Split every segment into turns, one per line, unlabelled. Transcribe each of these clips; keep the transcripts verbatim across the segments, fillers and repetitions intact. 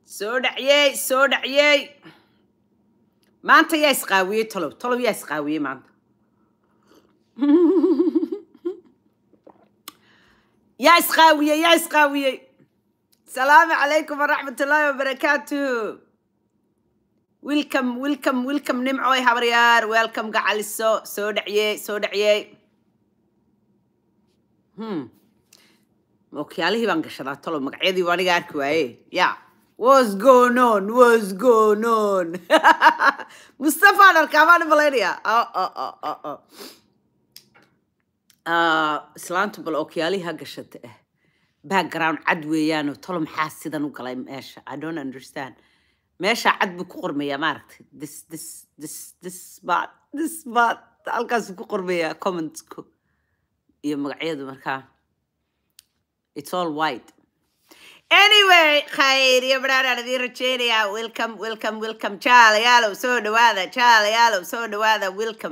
soo dhacyay soo dhacyay maanta yaa isqaawiyey tolob tolob yaa isqaawiyey maanta yaa isqaawiyey yaa isqaawiyey salaamu calaykum waraxmatullaahi wabarakaatu welcome welcome welcome nimcoy habaryaar welcome gacaliso soo dhacyay soo dhacyay hmm mookiyaalihii baan gashadaa tolob magacyadii waa aniga arki waaye yaa What's going on? What's going on? Mustafa Narkaman Valeria. Oh, oh, oh, oh, oh. Uh, Slantu bal okiali hagashate. Background adweyano tolom hasidan u galay meesha. I don't understand. Meesha ad bu ku qormaya maaragtay. This this this this but this but halkaas ku qormaya comments ku. Iyo magacyadu markaa. It's all white. Anyway, khair ya brada nadii rajeynaya welcome welcome welcome Charlie yalo soo dhawaada Charlie yalo soo dhawaada welcome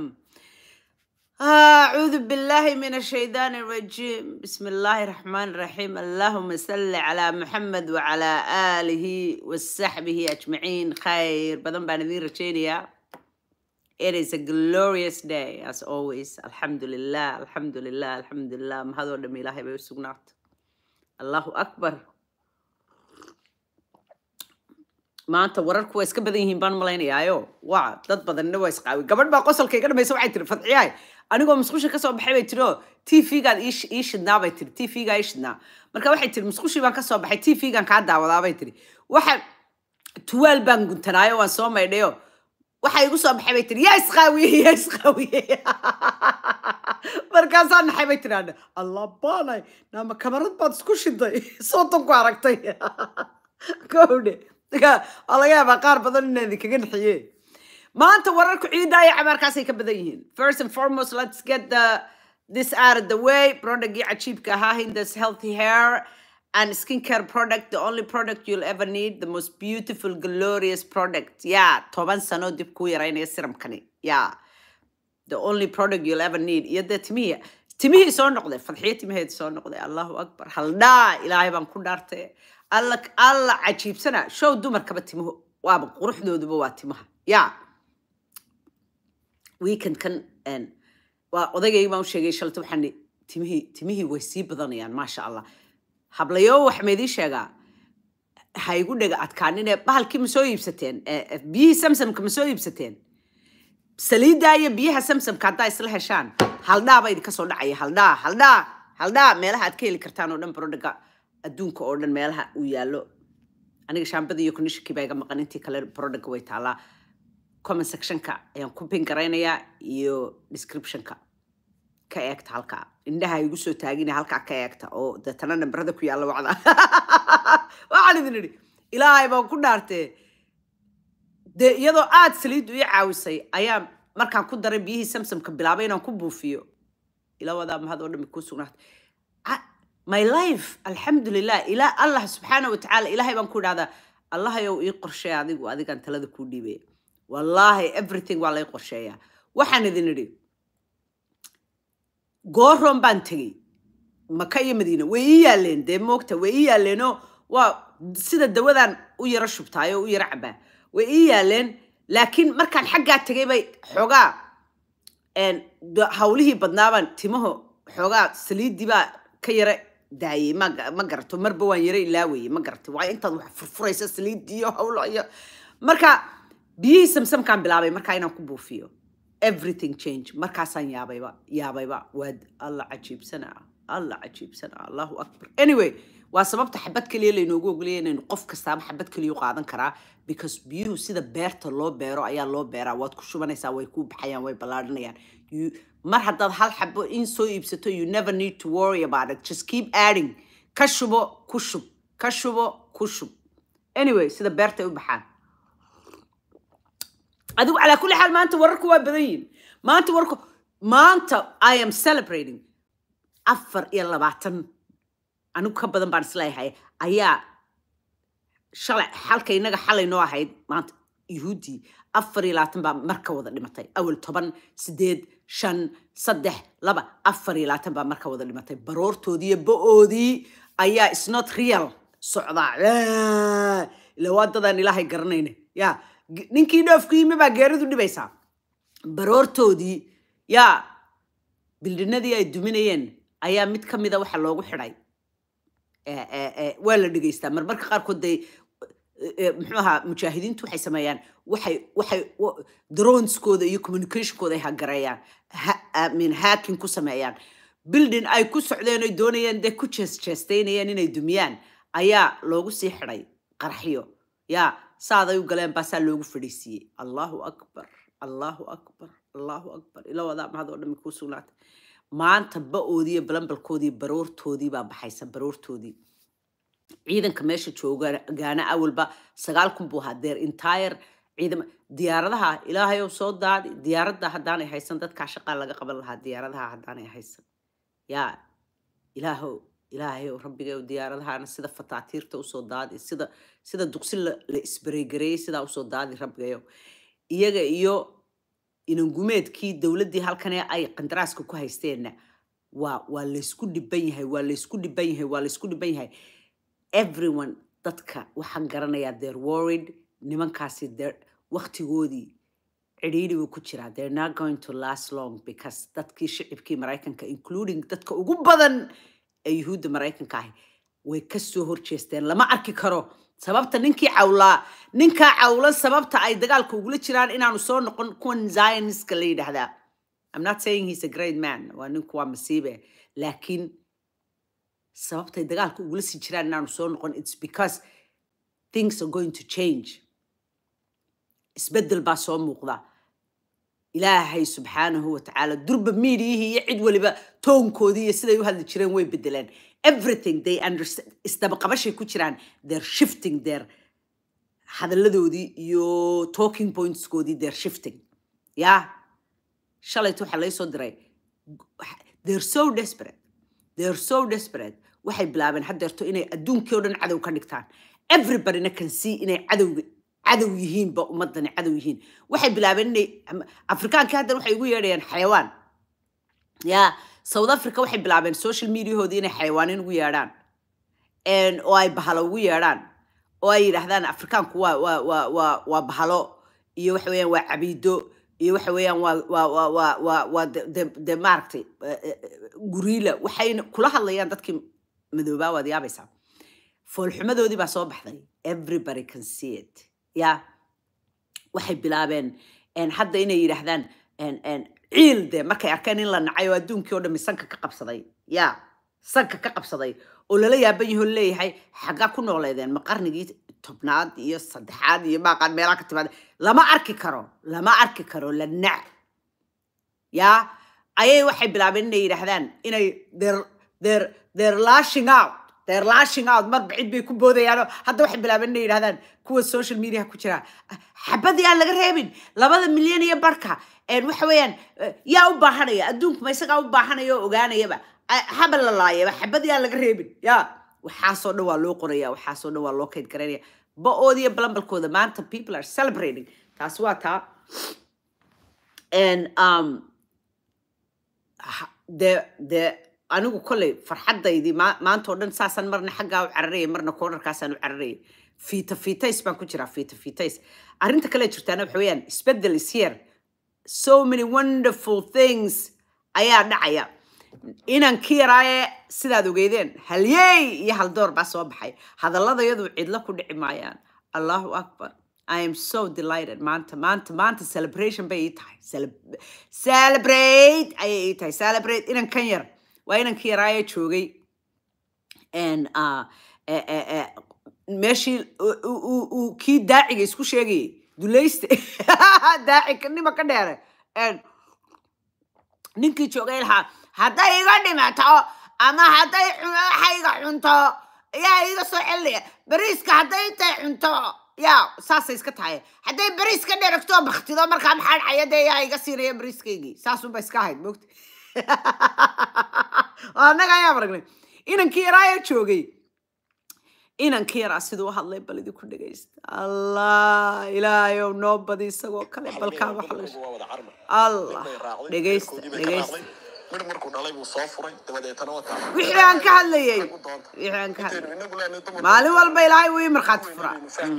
أعوذ بالله من الشيطان الرجيم بسم الله الرحمن الرحيم اللهم صل على محمد وعلى آله وصحبه أجمعين خير بدن بندير رجينيا. It is a glorious day as always. Alhamdulillah, Alhamdulillah, Alhamdulillah. مهذا ودم إلهي بيسقنات. الله أكبر. maanta wararku way iska badan yihiin baan malaynayaa waa dad badan way isqaawi gabadh baa qosolkayga dhamayso waxay tiri fadciyay anigoo musqusha ka soo baxay bay tiri T V-gaan ii shidnaa bay tiri T V-ga ii shidnaa marka waxay tiri musqushii baan ka soo baxay T V-gaan ka daawadaa bay tiri waxa twelve baan guntanaayo waan soo maydhayo waxa igu soo baxay bay tiri yaa isqaawiye yaa isqaawiye markaasaan naxay bay tiri Allah baanay nama kamarad baad isku shiday sootan ku aragtay kowde alaga ba qaar badan inay kaga naxiyeen maanta wararku ciidaa ay amarkaas ay ka badan yihiin. First and foremost, let's get the this out of the way. Product achiibka ahaa Hindus healthy hair and skincare product, the only product you'll ever need, the most beautiful glorious product. Yeah, toban sano dib ku yaraynaya siramkani. Yeah, the only product you'll ever need. Yada timiya timihi soo noqday fadxiye timiheed soo noqday. Allahu akbar haldaa ilaahay baan ku dhaartay الله الله عجيب سنة شو دمر كبتيمه وابق روح له دبوا واتيمها يا ويكند كان ان وضيق ما وش شيء شلته بحني تيمه تيمه ويسيب ضنيان ما شاء الله حبليو وحميدي شجع هيقول لك أتكلمين بحال مسوي بستين بيه سمسم كمسوي بستين سليد داي بيها سمسم كانت يصلها شان هل دا بيد كسر دعي هل دا هل دا هل دا مالها تكيل كرتانو دم برودكا adduunka oo dhan meelaha uu yaalo aniga shaambada iyo kunishki bayga maqan intii kale product way taala comment section ka ayaan ku pin gareynayaa iyo description ka ka eegta halka indhaha igu soo taagina halka ka eegta oo dadana nambarada ku yaalo wacda waxaan idin idhi ilaahay baan ku dhaartay de iyadoo aad saliid u caawisay ayaa markaan ku daray biyihii samsamka bilaabay inaan ku buufiyo ila wada mahad oo dhan ku sugnaatay my life alhamdulillah ila Allah subhanahu wa ta'ala ilahay baan ku dhaada Allah yow ii qorshay adigu adigan talada ku dhiibay wallahi everything waa la ii qorsheeya waxaan idin idhi gooron baan tagay Maka iyo Madiina way ii yaaleen de moogta way ii yaaleeno waa sida dawadan u yara shubtaayo u yara cabaa way ii yaaleen laakiin markaan xagga tagay bay xogaa een hawlihii badnaaban timaho xogaa saliidii baa ka yara daayay ma ma garto marba waan yara ilaaway ma garto waa inta wax furfuraysa saliidiyo hawlo iyo marka biyi samsam kan bilaabay marka inaan ku buufiyo everything change markaasaan yaabayba yaabayba waad Allah cajiibsana Allah cajiibsana Allahu akbar anyway waa sababta xabad kaliya la inoogu ogoliyay in qof kasta xabad kaliya u qaadan karaa because biyuhu sida beerta loo beero ayaa loo beeraa waad ku shubanaysaa way ku baxayaan way balaadhanayaan mar haddaad hal xabo in soo iibsato you never need to worry about it just keep adding ka shubo ku shub ka shubo ku shub anyway sida beerta u baxaan adigu ala kulli xaal maanta wararku waa badan yihiin maanta wararku maanta I am celebrating afar iyo labaatan anigu ka badan baan isleeyahay ayaa shalay halka inaga xalay noo ahayd maanta yuhuudi afar iyo labaatan baa marka wada dhimatay awal toban sideed shan saddex laba afar iyo labaatan baa marka wada dhimatay baroortoodii iyo bo-oodii ayaa is not real socdaa ila wadadan ilaahay garanayna ya ninkii dhoofku yimi baa geeridu dhibaysaa baroortoodii ya bildinadii ay duminayeen ayaa mid ka mid ah waxa loogu xidhay ee ee waa la dhigaystaa marmarka qaarkood day muxuu ahaa mujaahidiintu waxay sameeyaan waxay waxay drones-kooda iyo communication-kooda ay hagareeyaan I mean hacking ku sameeyaan building ay ku socdeen ay doonayeen de ku jeesteynayeen inay dumiyaan ayaa loogu sii xidhay qarxiyo ya saaday u galeen baasaa loogu fadhiisiyey allahu akbar allahu akbar allahu akbar ila wada mahad oo dhan ku sugnaatay maanta ba-oodii balambalkoodii baroortoodii baa baxaysa baroortoodii ciidanka meesha jooga gaana awalba sagaal kun buu ahaa their entire ciidan diyaaradaha ilaahay oo soo daadi diyaaradda haddaan ay haysan dadka shaqaa laga qaban lahaa diyaaradaha haddaan ay haysan ya ilaahow ilaahay oo rabbiga oo diyaaradahana sida fataatiirta u soo daadi sida sida duqsi la isbareegareeyay sida u soo daadi rabbiga iyaga iyo inan gumeedkii dawladdii halkan ay qandaraaska ku haysteenna waa waa la isku dhiban yahay waa la isku dhiban yahay waa la isku dhiban yahay everyone dadka waxaan garanayaa they're worried nimankaasi waqtigoodii cidhiidhiga ku jira they're not going to last long because dadkii shicibkii maraykanka including dadka ugu badan ee yuhuudda maraykanka ahi way ka soo horjeesteen lama arki karo sababta ninkii cawlaa ninkaa cawlan sababta ay dagaalka ugula jiraan inaanu soo noqon kuwan Zionistka la yidhaahdaa I'm not saying he's a great man waa ninku waa masiibe laakiin sababta ay dagaalka ugula sii jiraan inaanu soo noqon it's because things are going to change isbeddel baa soo muuqda ilaahay subxaanahu wa tacaala durba miidiyihii iyo cid waliba toonkoodii iyo siday u hadli jireen way bedeleen everything they understand isdabaqabashay ku jiraan they're shifting their hadalladoodii iyo talking pointskoodii they're shifting ya shalayto waxaa lay soo diray they're so desperate they're so desperate waxay bilaabeen haddeerto inay adduunkii oo dhan cadow ka dhigtaan everybodyna can see inay cadowga cadow yihiin ba ummadani cadow yihiin waxay bilaabeen inay afrikaankii hadda waxay ugu yeedhayaan xayawaan ya South Africa waxay bilaabeen social media-hoodii inay xayawaanin ugu yeedhaan oo ay bahalo ugu yeedhaan oo ay yidhaahdaan afrikaanku waa waa waa waa waa bahalo iyo waxa weeyaan waa cabiido iyo waxa weeyaan waa waa waa waa waa waa de de maaragtay guriila waxayna kula hadlayaan dadkii madoobaa waad yaabaysaa foolxumadoodii baa soo baxday everybody can see it ya waxay bilaabeen hadda inay yidhaahdaan ciil de markay arkeen in la nacayo adduunkii oo dhammi sanka ka qabsaday ya sanka ka qabsaday oo lala yaaban yaho leeyahay xaggaa ku nooleedeen ma qarnigii tobnaad iyo saddexaad iyo maaqaan meelaha ka timaada lama arki karo lama arki karo la nac ya ayay waxay bilaabeen inay yidhaahdaan inay they're they're they're lashing out they're lashing out mar bacid bay ku boodayaan hadda waxay bilaabeen inay yidhaahdaan kuwa social media ku jira xabadii aan laga reebin labada milyan iyo barka waxa weeyaan yaa u baahanaya adduunku ma isagaa u baahanaya oo ogaanayaba habal la laayaba xabadii aan laga reebin ya waxaasoo dhan waa loo qoraya waxaasoo dhan waa loo kayd garanaya ba-oodiyo balambalkooda maanta people are celebrating taas waa taa and um de de anigu kolley farxadaydii maanta oo dhan saasaan marna xaggaa u cararayay marna koonarkaasaan u cararayay fiita fiitays baan ku jiraa fiita fiitays arrinta kale jirtaana waxa weeyaan isbeddel is here so many wonderful things ayaa dhacaya inankii yaraaye sidaad ogeydeen halyey iyo haldoor baa soo baxay hadalladayadu cidla ku dhici maayaan allahu akbar I am so delighted maanta maanta maanta celebration bay ii tahay celebrate ayay ii tahay celebrate inankan yar waa inankii yaraaye joogay meeshii uu kii daaciga isku sheegayay dulayste daaci nima ka dheere ninkii joogay lahaa hadday iga dhimato ama hadday xayga cunto yaa iga soo celinaya bariiska hadday intay cunto yaa saasay iska tahay hadday bariiska dheragto baktido markaa maxaa dhacaya dee yaa iga siinaya bariiskaygii saasunba iska ahayd mogta annaga ayaa maragnay inankii yaraayaa joogay inankii yaraa siduu hadlay bal idinku dhegaysta allah ilaahayow noo badi isagoo kale balkaa waxa la allah dhegaysta dhegaysta
mid markuu dhalay buu soo furay dabadeetana wata
wixii aan ka hadlayay wixii aan ka hadlayay maalin walba ilaahay wuu marqaati fura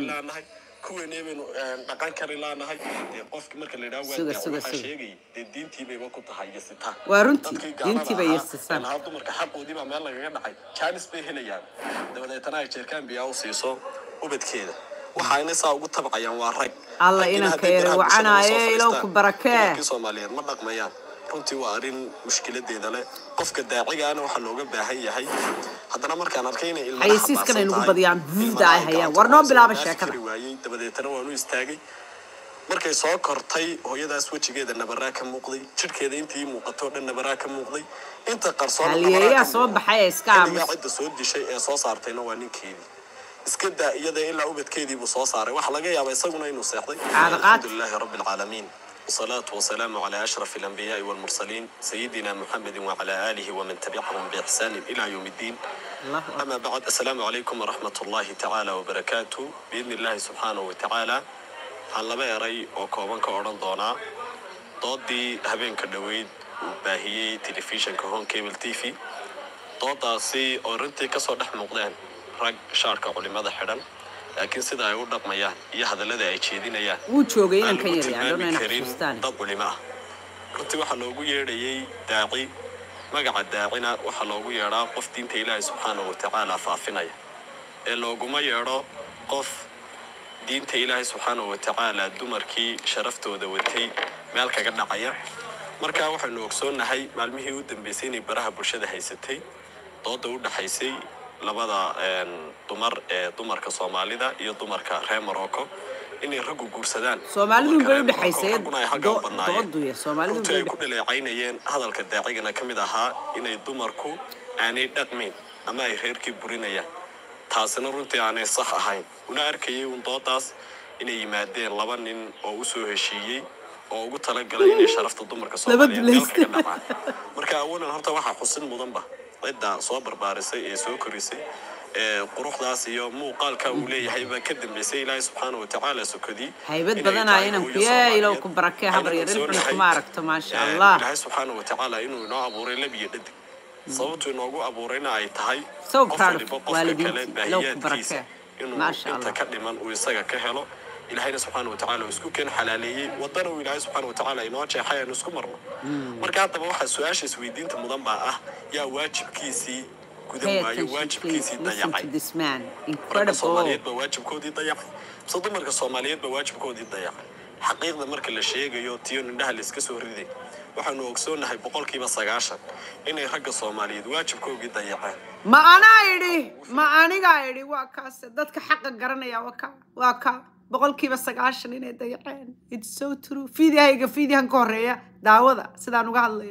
kuweenay baynu dhaqan kari laanahay qofkii marka la yiraahdo waa sheegay diintii bay ku tahay yasitaan
waa runtii diintii bay yasitaan
hadda marka xaqoodii baa meel lagaga dhacay chance bay helayaan dabadeetana ay jeerkaan biyaa u siiso ubadkeeda waxaana saa ugu tabcayaan waa rag
alla inaan ka yar wacanaayo ilaa ku barakee
Soomaaliyeed ma dhaqmayaan runtii waa arin mushkiladeeda leh qofka daacigaana waxa looga baahan yahay haddana markaan arkayna ilmaha
xayisiiskana inuu badiyaan buuda ay hayaan warnoo bilaaba sheekada
dabadeetana waanu istaagay markay soo kortay hooyadaas wajigeeda nabaraa ka muuqday jirkeeda intii muuqato dhan nabaraa ka muuqday inta qarsoon
nabaraa soo baxay iska
aamus cidda soo dishay ee soo saartayna waa ninkeedii iska daa iyada ilaa ubadkeedii buu soo saaray waxa laga yaabaa isaguna inuu seexday alxamdulilaahi rabbil caalamiin والصلاة والسلام على أشرف الأنبياء والمرسلين سيدنا محمد وعلى آله ومن تبعهم بإحسان إلى يوم الدين أما بعد السلام عليكم ورحمة الله تعالى وبركاته بإذن الله سبحانه وتعالى على بيري وكوبان كورن دونا ضدي هبين كدويد وباهي تلفزيون كهون كيبل تيفي ضد سي أورنتي كسر دح مقدان رج شارك علماء حرام لكن سيدا ay u dhaqmayaan iyo hadalada ay jeedinayaan
uu joogay inaan ka yariyaan doonayna xustaan
dad culimo runtii waxa loogu yeedhayay daaci magaca daacina waxa loogu yeedhaa qof diinta Ilaahay subhanahu wa ta'ala faafinaya ee looguma yeedho qof diinta Ilaahay subhanahu wa ta'ala dumarkii sharaftooda watay meel kaga dhacaya marka waxaanu ogsoonahay maalmihii u dambeysay inay baraha bulshada haysatay dooda u dhaxaysay labada dumar ee dumarka Soomaalida iyo dumarka reer Morocco inay rag u guursadaan
Soomaalidu bay u dhaxaysay doodu iyo Soomaalidu
bay ku dhaleecaynayeen hadalka daacigana kamid ahaa inay dumarku aanay dhaqmin ama ay reerkii burinayaan taasina runtii aanay sax ahayn una arkayay un doodaas inay yimaadeen laba nin oo u soo heshiiyay oo ugu talagalay inay sharafta dumarka Soomaaliyeed ka dhacaan marka awalan horta waxa xusin mudanba cidda soo barbaarisay ee soo korisay ee quruxdaas iyo muuqaalka uu leeyahay ba ka dambeysay Ilaahay subhanahu wa ta'ala sukadii
haybad badan ayna ku yeelo ku barakay habar yar inuu ma aragto ma sha Allah
Ilaahay subhanahu wa ta'ala inuu noo abuuray labiyo dhadig sababtu inoogu abuurayna ay tahay
qof waliba loo ku barakay
ma sha Allah ka dhiman uu isaga ka helo إلهي سبحانه وتعالى وسكو كان حلالي وضروا إلهي سبحانه وتعالى إنه شيء حياة نسكو مرة مركا حتى بوحد سؤال سويدين تمضمبا أه يا واجب كيسي كذا ما يا واجب كيسي ضيعي الصوماليات بواجب كودي ضيعي صدق مركا الصوماليات بواجب كودي ضيعي حقيقة مركا الشيء يو تيون إنها اللي سكسو ريدي waxaanu ogsoonahay boqolkiiba sagaashan inay ragga Soomaaliyeed waajibkooda dayacaan
ma ana idhi ma aniga idhi waa kaas dadka xaq garanaya waa ka waa ka boqolkiiba sagaashan inay dayaceen it's so true fiidiyayga fiidiyan ka horeeya daawada sidaan uga hadlayo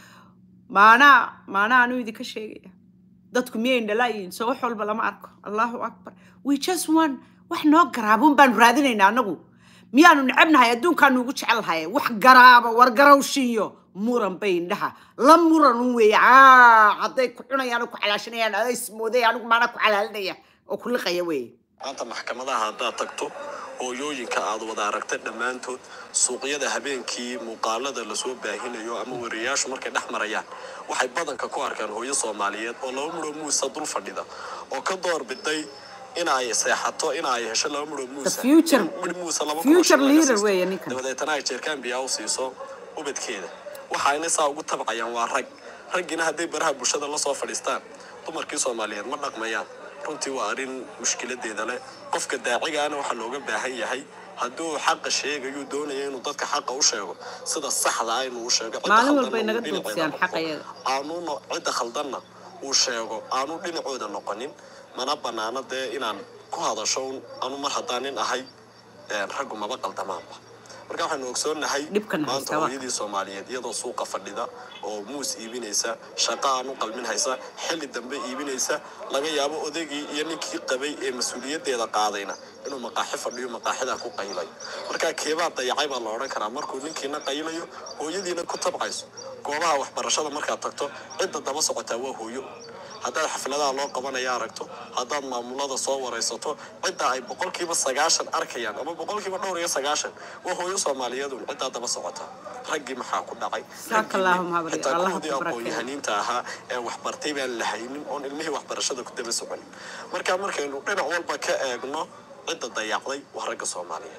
maana maana aanu idin ka sheegaya dadku miyay indhalaayin soo wax walba lama arko Allahu akbar we just want wax noo garaabun baan raadinaynaa anagu miyaanu nacabnahay adduunkaan ugu jecelnahay wax garaaba war garawshiyo muran bay indhaha la muran weey aa haday ku cunayaan ku calaashanayaan ay ismooday anigu maana ku calaalinaya oo ku liqaya weey
anta maxkamadaha hadda tagto hooyooyinka aad wada aragtay dhamaantood suuqyada habeenkii muuqaalada la soo baahinayo ama wariyaashu markay dhaxmarayaan waxay badanka ku arkaan hooyo Soomaaliyeed oo laba muddo muusa dul fadhida oo ka door biday in ay seexato in ay hesho laba muddo muusa
future future leader way ninkan
dabadeetana ay jeerkaan biyaa u siiso ubadkeeda waxaana saa ugu tabcayaan waa rag ragina haday baraha bulshada la soo fadhiistaan dumarkii Soomaaliyeed ma dhaqmayaan runtii waa arin mushkiladeeda leh qofka daacigaana waxa looga baahan yahay hadduu xaq sheegayo doonayo inuu dadka xaq u sheego sida saxda ah inuu sheego
maalin walba inaga duubsiyaan xaqayada
aanu cid khaldanna uu sheego aanu dhinacooda noqonin mana banaanade inaan ku hadasho aanu mar hadaanin ahay rag uma qaldamaanba marka waxaanu ogsoonahay maanta hooyadii Soomaaliyeed iyadoo suuqa fadhida oo muus iibinaysa shaqo aanu qalmin haysa xilli dambe iibinaysa laga yaabo odaygii iyo ninkii qabay ee mas'uuliyadeeda qaadayna inuu maqaaxi fadhiyo maqaaxida ku qaylay marka keebaa dayacay baa la oran karaa markuu ninkiina qaylayo hooyadiina ku tabcayso goobaha waxbarashada marka tagto cidda daba socota waa hooyo haddaad xafladaha loo qabanayo aragto haddaad maamulada soo waraysato cidda ay boqolkiiba sagaashan arkayaan ama boqolkiiba dhowr iyo sagaashan waa hooyo Soomaaliyeed oo cidda daba socota raggii maxaa ku dhacay
saakallahum habari Allah
ku aqoon-yahaniinta ahaa ee wax bartay baan la haynin oo ilmihii wax barashada ku daba socon marka markaynu dhinac walba ka eegno cidda dayacday waa ragga Soomaaliyeed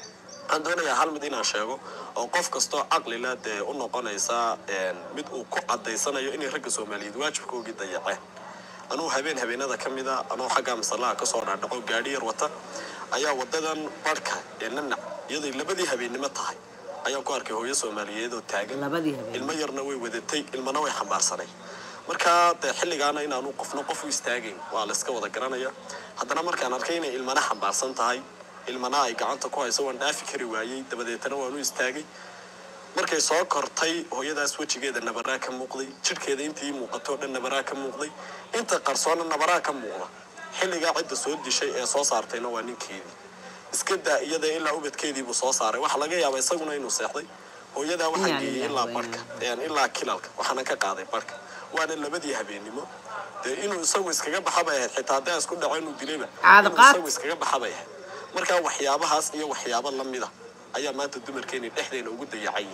aan doonayaa hal mid inaan sheego oo qof kasto aqli la dee u noqonaysa mid uu ku cadeysanayo in ragga Soomaaliyeed waajibkooda dayacay anuu habeen habeenada kamida anuu xagga masalaha ka soo dhaadhaco gaari yar wata ayaa wadadan barka ee nanac iyadoo labadii habeenimo tahay ayaa ku arkay hooyo Soomaaliyeed oo taagan
labadii habeen
ilmo yarna way wadatay ilmana way xambaarsanay marka xilligaana inaanu qofna qof u istaagin waa la iska wada garanaya haddana markaan arkay inay ilmana xambaarsan tahay ilmana ay gacanta ku hayso waan dhaafi kari waayay dabadeetana waan u istaagay markay soo kortay hooyadaas wajigeeda nabaraa ka muuqday jirkeeda intii muuqato dhan nabaraa ka muuqday inta qarsoona nabaraa ka muuqda xilliga cidda soo dishay ee soo saartayna waa ninkeedii iska daa iyada ilaa ubadkeedii buu soo saaray waxa laga yaabaa isaguna inuu seexday hooyada waxa geeyay ilaa barka een ilaa kilalka waxaana ka qaaday barka waana labadii habeenimo ee inuu isagu iskaga baxabay xitaa daa isku dhaco inuu dilayba isagu iskaga baxabay marka waxyaabahaas iyo waxyaabo la mid ah ayaa maanta dumarkeena dhexdeena ugu dayacay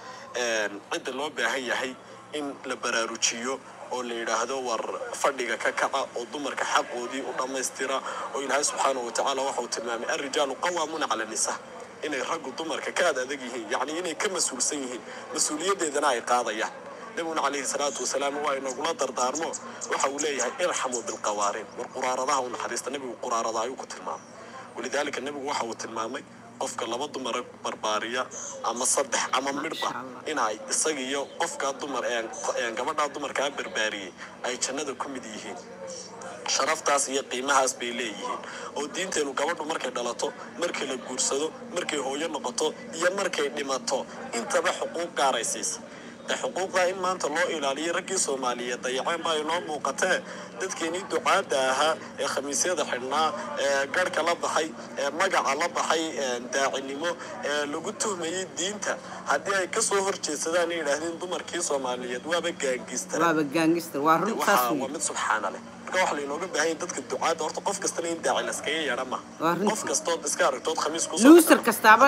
een cid loo baahan yahay in la baraarujiyo oo la yiraahdo war fadhiga ka kaca oo dumarka xaqoodii u dhameystira oo Ilaahay subhanahu wa ta'ala waxa uu tilmaamay ar-rijaalu qawwamuna 'ala an-nisaa inay raggu dumarka ka adag yihiin yaani inay ka mas'uulsan yihiin mas'uuliyadeedana ay qaadayaan nabiyuna alayhi salatu wasalaam waa inuu la dardaarmo waxa uu leeyahay irhamu bil qawaarin war quraaradaha uu naxariista nabigu quraarada ayuu ku tilmaamay ولذلك النبي waxa uu tilmaamay qofka laba dumar barbaariya ama saddex ama midba inay isagiyo qofka dumar ee gabadha dumarka barbaariyay ay jannada ku mid yihiin sharaftaas iyo qiimahaas bay leeyihiin oo diinteenu gabadhu markay dhalato markay la guursado markay hooyo noqoto iyo markay dhimato intaba xuquuq gaaraysiisa xuquuqda in maanta loo ilaaliyo raggii Soomaaliyeed dayaceen baa inoo muuqatay dadkeenii ducaada ahaa ee khamiisyada xidhnaa ee garka la baxay ee magaca la baxay daacinimo ee lagu tuhmayay diinta haddii ay ka soo horjeedsadaan inay yiraahdeen dumarkii Soomaaliyeed waaba gaangistar
waaba gaangistar waa runtaas
waa mid subxaanallah wax la inooga baahan dadka ducaada horta qof kasta in daaci la iskaga yeedhama qof kasta oo iska aragto khamiis ku soo
luusar kastaaba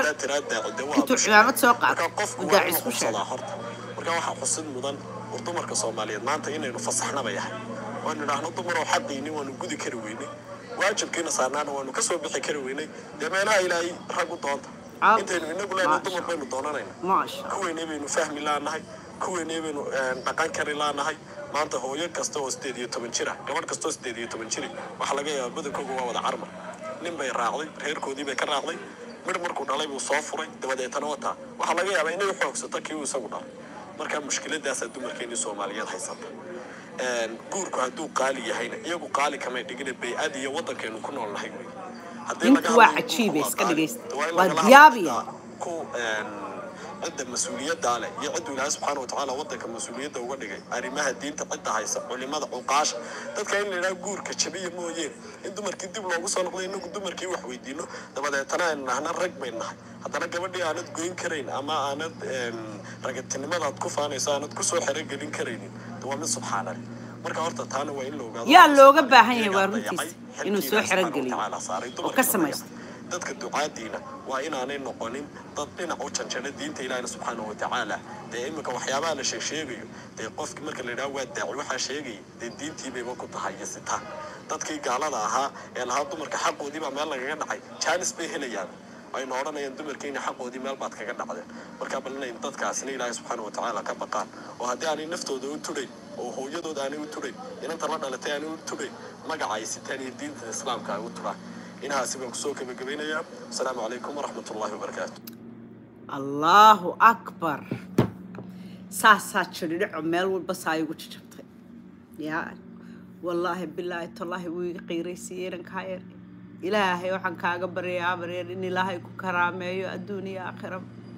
intuu ciyaamad soo qaado daaci isku sheegay
marka waxa xusid mudan dumarka Soomaaliyeed maanta inaynu fasaxnaba yahay oo nidhaahno dumar oo xaqiini waanu gudi kari weynay waajibkiina saarnaana waanu ka soo bixi kari weynay deemeelaha Ilaahay rag u doonta intaynu inagu leeyahay dumar baynu doonanayna
maasha
kuweynay baynu fahmi laanahay kuweynay baynu dhaqan kari laanahay maanta hooyo kasta oo sideed iyo toban jir ah gabadh kasta oo sideed iyo toban jir waxa laga yaabaa badankoodu waa wada carmar nin bay raacday reerkoodii bay ka raacday mid markuu dhalay buu soo furay dabadeetana wata waxa laga yaabaa inay xoogsato kii uu isagu dhalay marka mushkiladaas dumarkeena Soomaaliyeed haysata een guurku haduu qaali yahayna iyagu qaali kama dhigin bay'ad iyo wadankeenu ku nool nahay
hadii laga waa cajiib iska dhageysta waa diyaabiya
ku een cidda mas'uuliyadda leh iyo cidda Ilaahay subhanahu wa ta'ala wadanka mas'uuliyadda uga dhigay arimaha diinta cidda haysa culimada uqaash dadka in la guurka jabiyo mooyeen in dumarkii dib loogu soo noqday inagu dumarkii wax weydiino dabadeetana aan rag baynahay haddana gabadhii aanad goyn karayn ama aanad ragatnimada ku faanayso aanad ku soo xireen gelin karaynin waa mid subxaanallah marka horta taana waa in la ogaado
yaa looga baahan yahay waa runtiis inuu soo xireen geliyo oo ka samaysto
dadka ducaadiina waa inaanay noqonin dad dhinac u janjana diinta Ilaahay subhanahu wa ta'ala ee imika waxyaabaha la sheegayo ee qofkii marka la yiraahdo waa daaci waxa sheegay ee diintii bay ku tahayistaa dadkii gaalada ahaa ee lahaa dumarka xaqoodii baa meel lagaga dhacay chance bay helayaan ay nooranayaan dumarkeena xaqoodii meel baad kaga dhacdeen marka balnay dadkaasina Ilaahay subhanahu wa ta'ala ka baqaan oo haddii aanay naftooda u turay oo hooyadooda aanay u turay inanta la dhalatay aanay u turay magaca ay sitaan iyo diinta islaamka ay u turaa إنها سبب سوق بجبينيا السلام عليكم ورحمة الله وبركاته
الله أكبر ساسات شرير عمال والبصايق وتشبطي يا والله بالله تالله ويقيري سيرن كاير إلهي وحن كاغبر يا برير إن إلهي كرامي الدنيا آخرة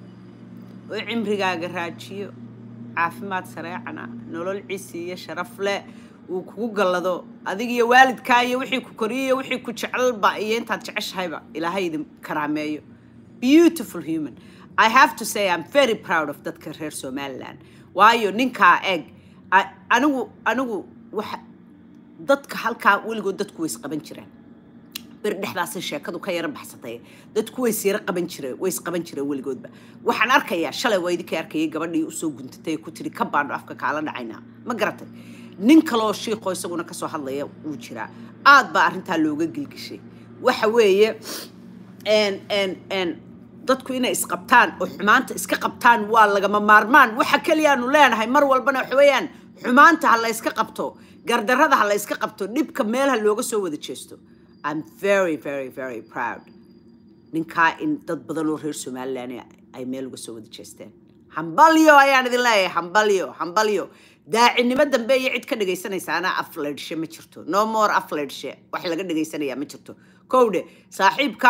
وعمري قاقر راجيو عافمات سريعنا نولو العيسية شرف له وكوغلادو adiga iyo waalidkaayo wixii ku koriyo wixii ku jecel ba iyo inta jeceshayba ilaahay idin karaameeyo beautiful human I have to say I'm very proud of dadka reer Somaliland waayo ninka eeg anigu anigu wax dadka halka weligood dadku way isqaban jireen berdhexdaas sheekadu ka yara baxsatay dadku way siira qaban jireen way is qaban jireen weligoodba waxaan arkayaa shalay way idinka arkayay gabadhii u soo guntatay ku tiri ka baadho afka kaala dhacayna ma garatay nin kale oo shiiqo isaguna ka soo hadlaya uu jira aad baa arrinta looga gilgishay waxa weeye en en en dadku inay isqabtaan oo xumaanta iska qabtaan waa lagama maarmaan waxa kaliya aanu leenahay mar walbana waxa weeyaan xumaanta ha la iska qabto gardarrada ha la iska qabto dhibka meel ha looga soo wada jeesto I'm very very very proud ninka in dad badan oo reer Soomaaliland ay meel uga soo wada jeesteen hambalyo ayaan idin leeyahay hambalyo hambalyo daacinimo dambe iyo cid ka dhageysanaysa ana afleedshe ma jirto no more afleedshe wax laga dhageysanaya ma jirto kowde saaxiibka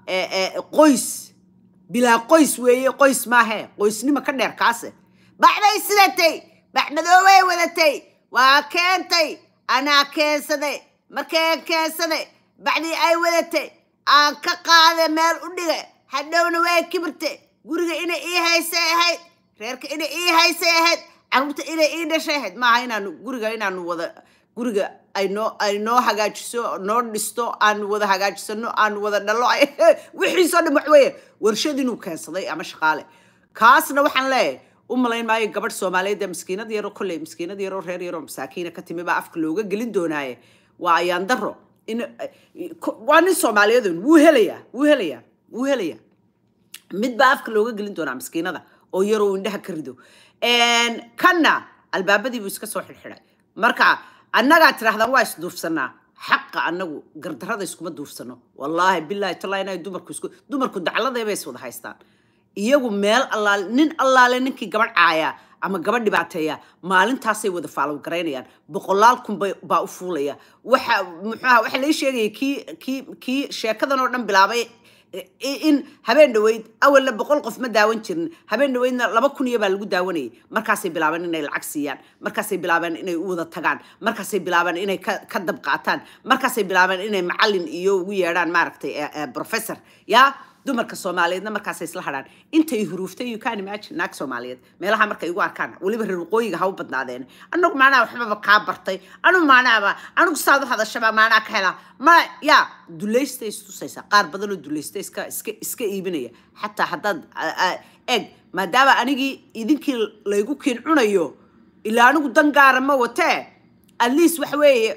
qoys bila qoys weeye qoys ma aha qoysnimo ka dheer kaase baxday sidatay baxmadoobay wadatay waa keentay ana keensaday markay keensaday baxdii ay wadatay aan ka qaaday meel u dhigay hadhowna way kibirtay guriga inay ii haysay ahayd reerka inay ii haysay ahayd carruurta inay ii dhashay ahayd maaha inaanu guriga inaanu wada guriga ay noo ay noo hagaajiso noo dhisto aan wada hagaajisano aan wada dhalo wixii soo dham wax weeye warshad inuu keensaday ama shaqaale kaasna waxaan leeyahay u malayn maayo gabadh Soomaaliyeed miskiinad yar oo kulay miskiinad yar oo reer yar oo masaakiina ka timi baa afka looga gelin doonaaye waa ayaan daro in waa nin Soomaaliyeed wuu helayaa wuu helayaa wuu helayaa mid baa afka looga gelin doonaa miskiinada oo yar oo indhaha ka rido een kana albaabadii buu iska soo xirxiray marka annaga tiraahdan waa is duufsanaa xaqa annagu gardarrada iskuma duufsano wallahi billahi taala inay dumarku isku dumarku dacladay bay soo haystaan iyagu meel allaal nin allaale ninkii gabadh caaya ama gabadh dhibaateeya maalintaasay wada faalow gareynayaan boqolaal kun baa u fuulaya waxa muxuu waxa la sheegay ki ki ki sheekadan oo dhan bilaabay in habeen dhaweyd awal boqol qof ma daawan jirin habeen dhaweydna laba kun iyo baa lagu daawanayay markaasay bilaabeen inay lacag siiyaan markaasay bilaabeen inay u wada tagaan markaasay bilaabeen inay ka dab qaataan markaasay bilaabeen inay macallin iyo ugu yeedhaan maaragtay professor ya dumarka Soomaaliyeedna markaasay isla hadaan intay huruuftay you can imagine naag Soomaaliyeed meelaha markay igu arkaan waliba reer waqooyiga ha u badnaadeen anagu maana waxba ka bartay anu maana anu saado hadashaba maana ka hela ma ya duleystay istusaysa qaar badan oo duleystay iska iska iska iibinaya hatta hadad eg maadaama anigi idinkii laygu kiin cunayo ilaa anigu dan gaar ma watee at least wax weeye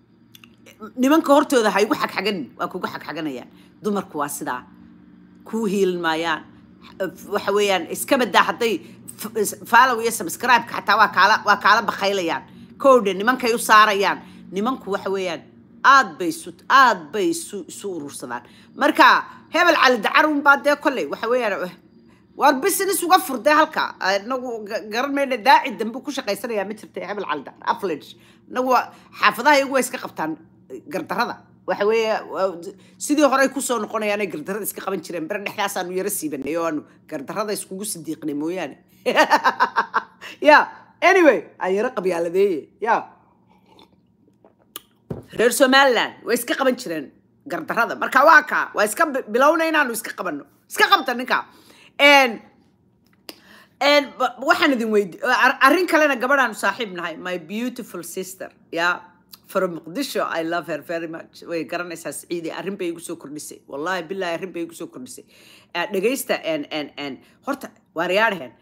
nimanka hortooda ha igu xagxagan waa kugu xagxaganayaan dumarku waa sidaa ku hiilmayaan waxa weeyaan iska badaa haday follow iyo subscribe ka taa waa kala waa kala bakaylayaan koodhe nimankay u saarayaan nimanku waxa weeyaan aad bay sut aad bay isu urursadaan marka hebel cali dacarun baad kulay waxa weeyaan war business uga furday halka nagu garanayna daaci dambe ku shaqaysanaya ma jirtay hebel cali dacar affledge nagu xaafadaha iyagu iska qabtaan gardarrada waxa weeye sidii hore ku soo noqonayaan gardarrada iska qaban jireen bar dhexdaas aanu yara siibanay oo aanu gardarrada iskugu sidiiqnay mooyaan ya anyway ay yara qabyaaladeeyay ya reer Somaliland way iska qaban jireen gardarrada marka waa ka waa iska bilowna inaanu iska qabanno iska qabta ninka and and waxaan idin weydiiyay arrin kalena gabadhaan saaxiib nahay my beautiful sister ya from Mogadishu I love her very much way garanaysaa Saciidi arrin bay igu soo kordhisay wallahi billahi arrin bay igu soo kordhisay dhageysta and and and horta waariyaan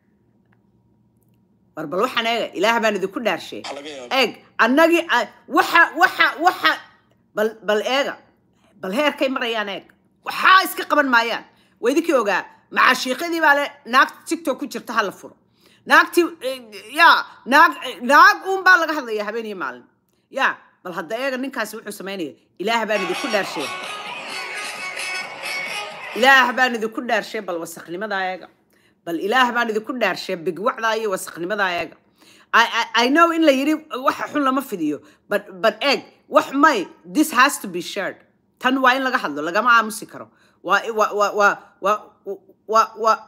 war bal waxaan eega ilaahay baan idinku dhaarshay eeg annagi waxa waxa waxa bal bal eega bal heerkay marayaan eeg waxa iska qaban maayaan weydikii ogaa macaashiiqadii baa le naag TikTok ku jirta hal furo naagti ya naag naag uun baa laga hadlayaa habeen iyo maalin ya bal hadda eega ninkaasi wuxuu sameynaya ilaahay baan idinku dhaarshay ilaahay baan idinku dhaarshay bal wasaqnimada eega bal ilaahay baan idinku dhaarshay big wacda iyo wasaqnimada eega I, I I know in la yiri wax xun lama fidiyo but but egg wax may this has to be shared tan waa in laga hadlo lagama aamusi karo waa waa waa waa waa waa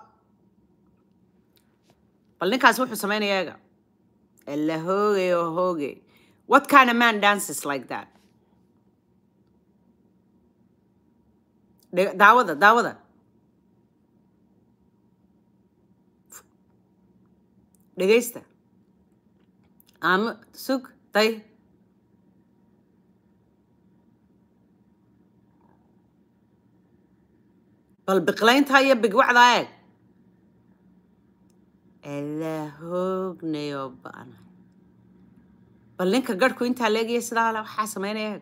bal ninkaas wuxuu sameynaya eega ella hooge hooge what kind of man dances like that daawada daawada dhageysta ama sug tay بل بقلينتها يبق وعدا ايق الله هوقني يوبا أنا بل نينكا قركو انتا لاقي سدا لا waxaa sameynaya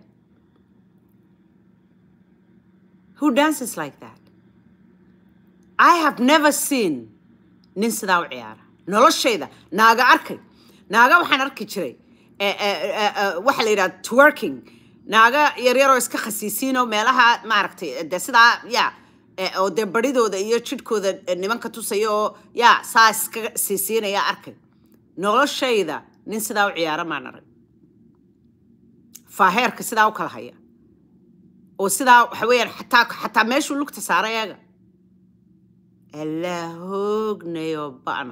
who dances like that I have never seen nin sidaa u ciyaara noloshayda naaga arkay naaga waxaan arki jiray waxa la yiraahdo twerking naaga yar yar oo iska khasiisiin oo meelaha ma aragtay de sidaa ya oo de baridooda iyo jidhkooda nimanka tusaya oo ya saa iska siisiinaya arkay noloshayda nin sidaa u ciyaara maan arag faaheerka sidaa u kala haya oo sidaa waxa weeyaan xataa xataa meeshuu lugta saaray ayaga الله هوقني وبأنا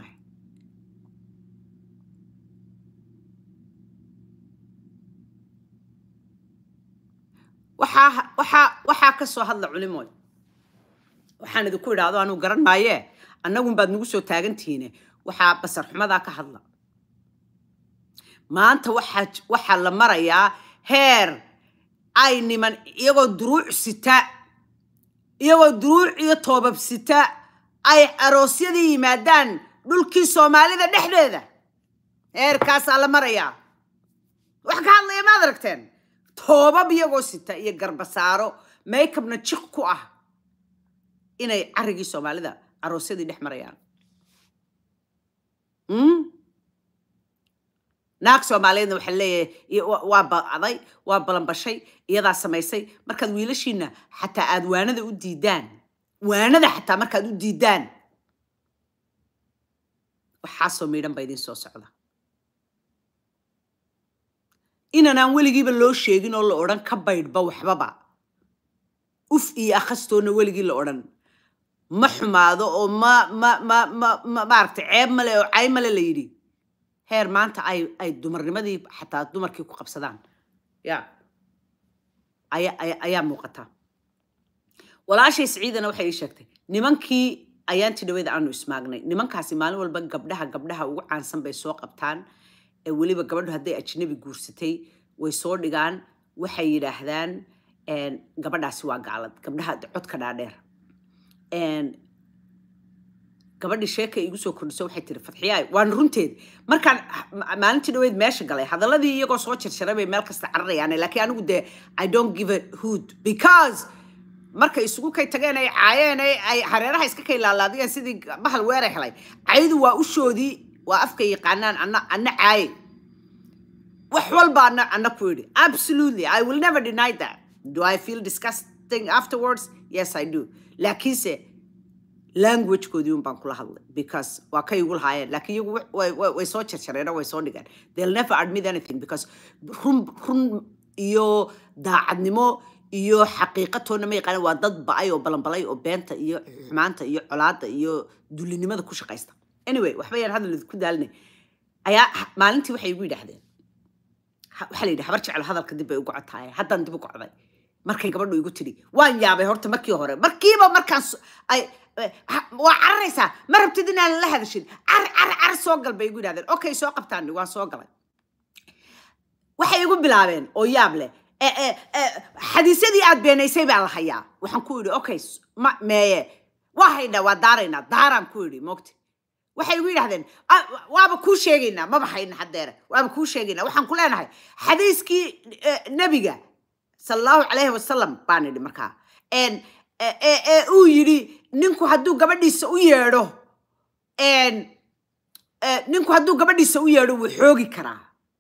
وحا وحا وحا كسو هذا علموي وحان ذو كوي هذا أنو قرن مايه أنهم بعد نقصو تاجنتينه وحا بس رحمة ذاك هذا ما أنت وحا وحا لما رأيا هير أي من يجو دروع ستة يجو دروع يطوب بستة أي أروسيدي مادان دولكي سومالي ذا نحن ذا إير كاس على مريا وحكا الله ما دركتين توبا بيغو ستة يقرب سارو ما يكبنا تشيقكو أه إنا عرقي سومالي ذا أروسيدي نح مريا أمم naag Soomaaliyeed waxa leeyahay waa bacday waa balanbashay iyada samaysay markaad wiilashiina xataa aad waanada u diidaan waanada xataa markaad u diidaan waxa soo meedan baydin soo socda inaan weligiiba loo sheegin oo la oran ka baydba waxbaba uf iyo akhastoona weligii la oran ma xumaado oo ma ma ma ma maarta ceeb male oo ay male la yiri heer maanta ay ay dumarnimadii xataa dumarkii ku qabsadaan ya ay ay ayaa muuqata walaashay Saciidana waxay sheegtay nimankii ayaan tidawada aanu ismaagnay nimankaasi maalin walba gabdhaha gabdhaha ugu caansan bay soo qabtaan ee waliba gabadhu haday ajnabi guursatay way soo dhigaan waxay yiraahdaan een gabadhaasi waa gaalad gabdhaha codka dhaadheer een gabadhi sheeka igu soo kordhiso waxay tiri Fadxiyaay waan runteed markaan maalintii dhaweed meesha galay hadaladii iyagoo soo jarjaray bay meel kasta cararayaan laakiin anigu de I don't give a hoot because marka isugu kay tageen ay caayeen ay hareeraha iska kay laalaadiyeen sidii bahal weeray helay aydu waa u shoodi waa afka yaqaanaan anna anna caay wax walba anna anna ku yiri absolutely I will never deny that do I feel disgusting afterwards yes I do laakiin se language koodi un baan kula hadlay because waa kay ugu lahaayeen laakiin iyagu way soo jarjareen way soo dhigaan they'll never admit anything because run run iyo daacadnimo iyo xaqiiqatoona ma yaqaan waa dad baay oo balanbalay oo beenta iyo xumaanta iyo colaada iyo dulinimada ku shaqeysta anyway waxba yar hadal ku daalnay ayaa maalintii waxay igu yiraahdeen waxa la yiraahdaa habar jecel hadalka dib ay ugu cotaay haddaan dib ugu coday markay gabadhu igu tiri waan yaabay horta markii hore markiiba markaan ay waa carraysaa ma rabtid inaan la hadashin car car car soo gal bay igu yiraahdeen okay soo qabtaan waan soo galay waxay igu bilaabeen oo yaab leh xadiisadii aad beenaysay baa la hayaa waxaan ku yiri okay ma meeye waa hayna waa daarayna daaraan ku yiri moogti waxay igu yiraahdeen waaba ku sheegaynaa ma baxayna hadeer waaba ku sheegaynaa waxaan ku leenahay xadiiskii nabiga sallallahu alayhi wasallam baan idhi markaa een ee uu yiri ninku hadduu gabadhiisa u yeedho een ninku hadduu gabadhiisa u yeedho wuu xoogi karaa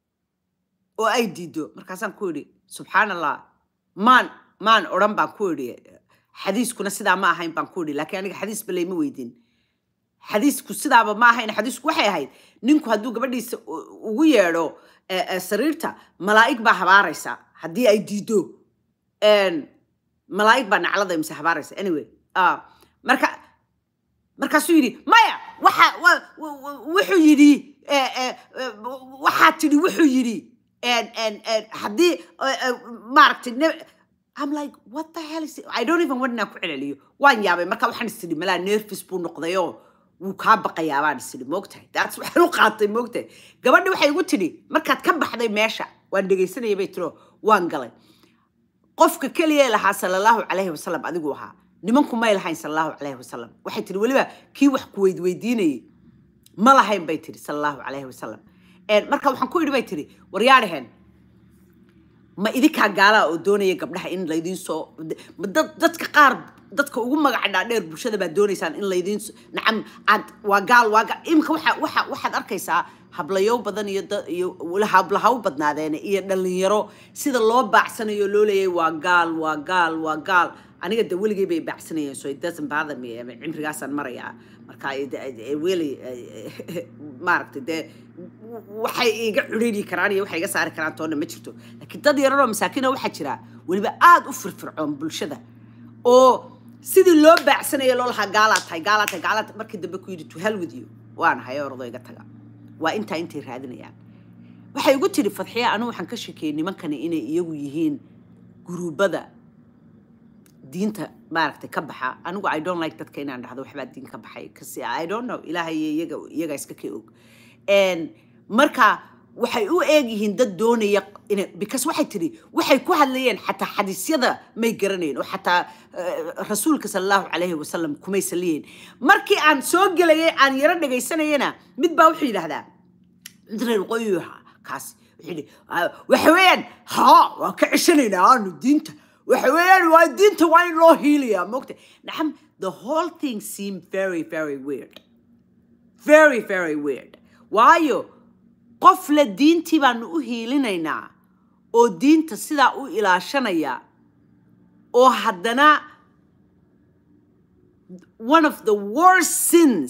oo ay diido markaasaan ku yiri subhanallah maan maan oran baan ku yiri xadiiskuna sidaa ma ahayn baan ku yiri laakiin aniga xadiis balay ma weydin xadiisku sidaaba ma ahayn xadiisku waxay ahayd ninku hadduu gabadhiisa ugu yeedho sariirta malaa'ig baa habaaraysa haddii ay diido een malaa'ig baa naclada imse habaaraysa anyway ah marka markaasuu yiri maya waxa wuxuu yiri waxa tiri wuxuu yiri and and and haddii maaragtay I'm like what the hell is it? I don't even want to ku celeliyo waan yaabay marka waxaan isiri malaa nervous buu noqdayo wuu ka baqayaa baan isiri moogtahay that's waxaan u qaatay moogtahay gabadhi waxay igu tiri markaad ka baxday meesha waan dhageysanayay bay tiro waan galay qofka kaliya laha sallallahu alayhi wasallam adigu ahaa nimanku ma ilahayn sallallahu alayhi wasallam waxay tiri waliba kii wax ku weydweydiinayay ma lahayn bay tiri sallallahu alayhi wasallam een marka waxaan ku yiri bay tiri waryaareen ma idinka gaala oo doonaya gabdhaha in la idin soo dadka qaar dadka ugu magac dhaadheer bulshada baa doonaysaan in la idin nacam aad waa gaal waa imka waxa waxa waxaad arkaysaa hablayo badan iyo iyo wala hablaha u badnaadeen iyo dhalinyaro sida loo baacsanayo loo leeyahay waa gaal waa gaal waa gaal aniga da weligay bay baacsanayeen so it doesn't bother me cimrigaasan maraya marka weli maaragtay de waxay iga curiiri karaan iyo waxay iga saari karaan toona ma jirto laakiin dad yar oo masaakiin waxa jira waliba aad u firfircoon bulshada oo sidii loo baacsanayo loo laha gaala tahay gaala tahay gaala markii dambe ku yiri to hell with you waan hayo ordo iga taga waa inta intay raadinayaan waxay ugu tiri Fadxiya anu waxaan ka sheekay nimankani inay iyagu yihiin gruubada diinta maaragtay ka baxa anigu I don't like dadka inaan dhaxdo waxba diin ka baxay kasi I don't know ilaahay iyaga iyaga iska ka og and marka waxay u eegyihiin dad doonaya in because waxay tiri waxay ku hadlayeen xataa xadiisyada may garanayeen oo xataa rasuulka sallallahu alayhi wasallam kumay saliyeen markii aan soo galayay aan yara dhageysanayna mid baa wuxuu yiraahdaa inta qoyuha kaas wixii waxa weeyaan ha waa ka cishanayna aanu diinta waxa weeyaan waa diinta waa in loo hiiliya moogtay naxam the whole thing seemed very very weird very very weird waayo qof la diintii baan u hiilinaynaa oo diinta sida u ilaashanaya oo haddana one of the worst sins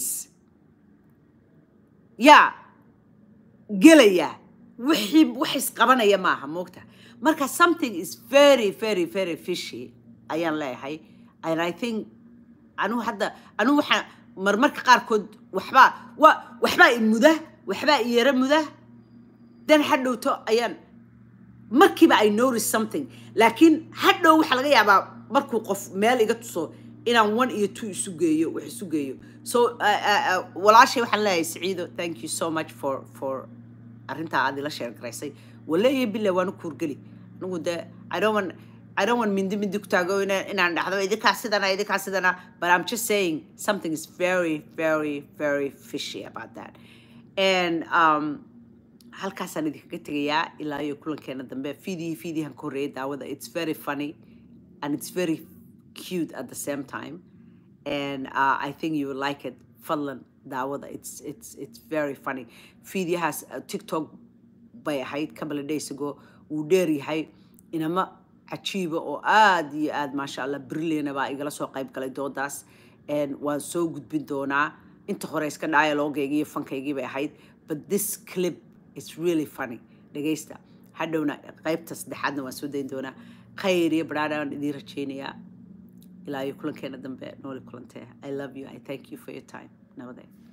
yeah gelaya wixii wax qabanaya maaha moogta marka something is very very very fishy ayaan leeyahay and I think anu hadda anu waxa marmarka qaar kood waxba waxba imuda waxba iyara muda dan hadhowto ayaan markiiba I notice something laakiin hadhow waxa laga yaabaa markuu qof meel iga tuso inaan one iyo two isu geeyo wax isu geeyo so walaashay waxaan leeyahay Saciido thank you so much for for arinta aad ila share garaysay walaayay bilaa waan ku kurgali anigu de I don't want I don't want mindi mindi ku taago inaan dhaxdo idinka sidana idinka sidana but I'm just saying something is very very very fishy about that and um halkaasaan idinkaga tagayaa ilaa iyo kulankeena dambe fiidii fiidihan koreey daawada it's very funny and it's very cute at the same time and uh, I think you will like it fadlan daawada it's it's it's very funny fiidiyahaas uh, TikTok bay ahayd couple of days ago uu dheer yahay inama cajiiba oo aad iyo aad maasha Allah brilliant baa igala soo qayb galay doodaas and waan soo gudbin doonaa inta hore iska dialogue-gayga iyo fankayga bay ahayd but this clip is really funny dhageysta hadhowna qaybta saddexaadna waan soo dayn doonaa khayr iyo baraadaan idin rajeynayaa ilaa iyo kulankeena dambe nooli kulantee I love you I thank you for your time nabadee